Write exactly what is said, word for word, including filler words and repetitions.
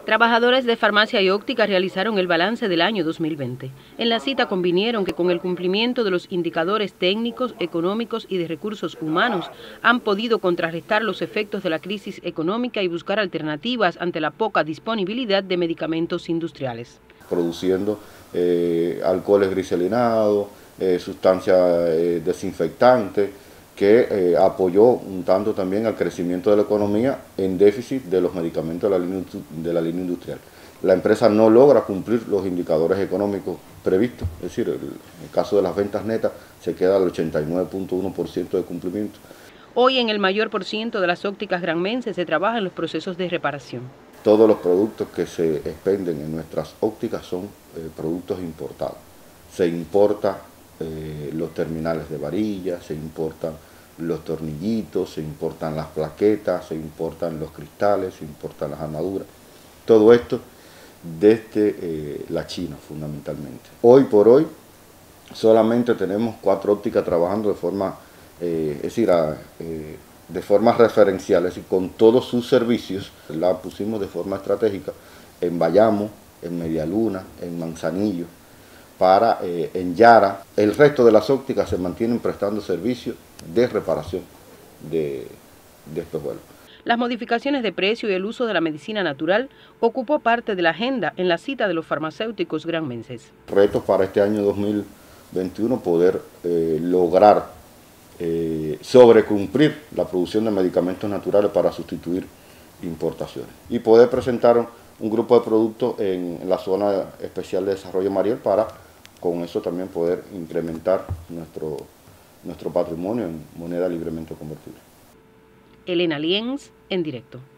Trabajadores de farmacia y óptica realizaron el balance del año dos mil veinte. En la cita convinieron que con el cumplimiento de los indicadores técnicos, económicos y de recursos humanos han podido contrarrestar los efectos de la crisis económica y buscar alternativas ante la poca disponibilidad de medicamentos industriales. Produciendo eh, alcoholes glicerinados, eh, sustancias eh, desinfectantes, que eh, apoyó un tanto también al crecimiento de la economía en déficit de los medicamentos de la línea, de la línea industrial. La empresa no logra cumplir los indicadores económicos previstos, es decir, el, en el caso de las ventas netas se queda al ochenta y nueve punto uno por ciento de cumplimiento. Hoy en el mayor por ciento de las ópticas granmenses se trabaja en los procesos de reparación. Todos los productos que se expenden en nuestras ópticas son eh, productos importados. Se importa eh, los terminales de varilla, se importan los tornillitos, se importan las plaquetas, se importan los cristales, se importan las armaduras. Todo esto desde eh, la China fundamentalmente. Hoy por hoy solamente tenemos cuatro ópticas trabajando de forma, eh, es decir, a, eh, de forma referencial, es decir, con todos sus servicios. La pusimos de forma estratégica en Bayamo, en Medialuna, en Manzanillo, para eh, en Yara. El resto de las ópticas se mantienen prestando servicios de reparación de, de estos vuelos. Las modificaciones de precio y el uso de la medicina natural ocupó parte de la agenda en la cita de los farmacéuticos granmenses. Retos para este año dos mil veintiuno, poder eh, lograr eh, sobrecumplir la producción de medicamentos naturales para sustituir importaciones y poder presentar un grupo de productos en, en la zona especial de desarrollo Mariel para con eso también poder incrementar nuestro, nuestro patrimonio en moneda libremente convertible. Elena Lienz, en directo.